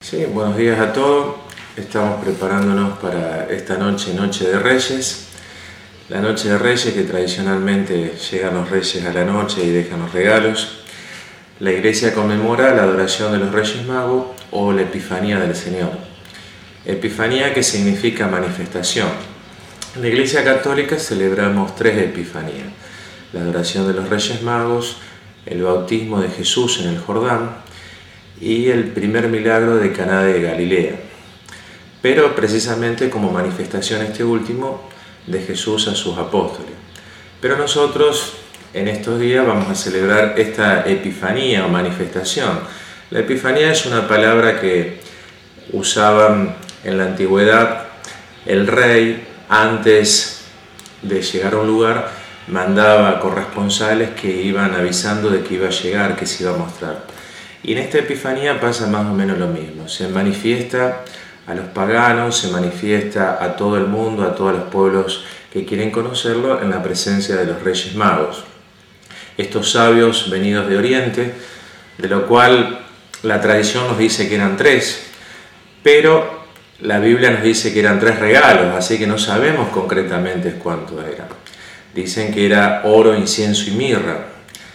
Sí, buenos días a todos. Estamos preparándonos para esta noche, Noche de Reyes. La Noche de Reyes, que tradicionalmente llegan los Reyes a la noche y dejan los regalos. La Iglesia conmemora la adoración de los Reyes Magos o la Epifanía del Señor. Epifanía, que significa manifestación. En la Iglesia Católica celebramos 3 Epifanías: la adoración de los Reyes Magos, el bautismo de Jesús en el Jordán y el primer milagro de Caná de Galilea, pero precisamente como manifestación este último de Jesús a sus apóstoles. Pero nosotros en estos días vamos a celebrar esta epifanía o manifestación. La epifanía es una palabra que usaban en la antigüedad. El rey, antes de llegar a un lugar, mandaba corresponsales que iban avisando de que iba a llegar, que se iba a mostrar. Y en esta epifanía pasa más o menos lo mismo. Se manifiesta a los paganos, se manifiesta a todo el mundo, a todos los pueblos que quieren conocerlo, en la presencia de los Reyes Magos. Estos sabios venidos de Oriente, de lo cual la tradición nos dice que eran 3, pero la Biblia nos dice que eran 3 regalos, así que no sabemos concretamente cuántos eran. Dicen que era oro, incienso y mirra.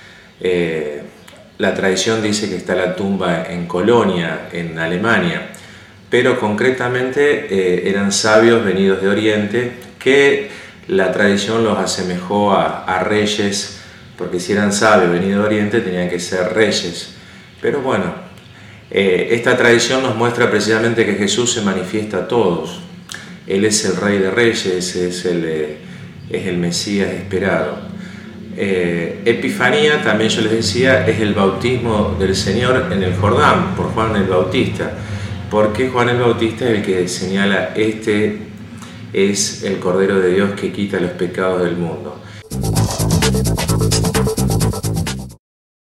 La tradición dice que está la tumba en Colonia, en Alemania, pero concretamente eran sabios venidos de Oriente que la tradición los asemejó a reyes, porque si eran sabios venidos de Oriente tenían que ser reyes. Pero bueno, esta tradición nos muestra precisamente que Jesús se manifiesta a todos. Él es el Rey de Reyes, es el Mesías esperado. Epifanía, también yo les decía, es el bautismo del Señor en el Jordán por Juan el Bautista, porque Juan el Bautista es el que señala: este es el Cordero de Dios que quita los pecados del mundo.